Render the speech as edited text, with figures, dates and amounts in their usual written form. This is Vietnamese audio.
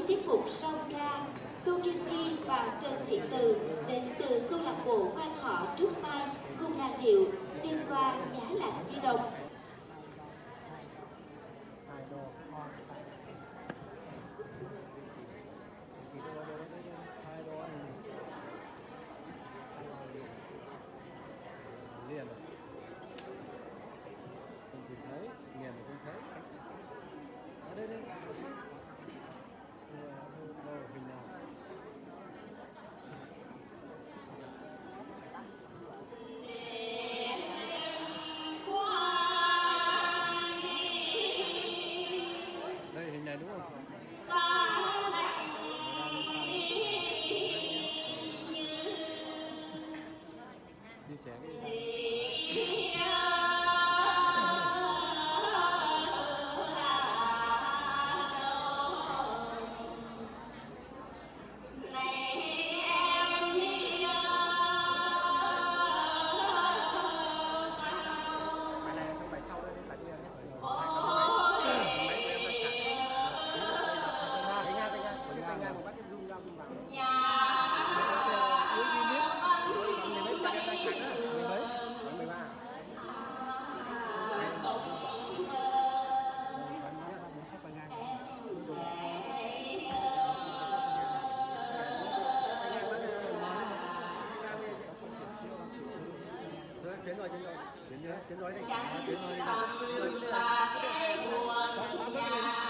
tiết mục song ca, Tô Kim Chi và Trần Thị Từ đến từ câu lạc bộ quan họ Trúc Mai cùng làn điệu Đêm qua giá lạnh như đồng. Liền rồi. Không nhìn thấy, nghiền thì không thấy. Ở đây đây. Đâu hình nào? Đây hình này đúng không? Chia sẻ cái gì? Tiến rồi, tiến rồi. Tiến rồi đây. Tiến rồi đây.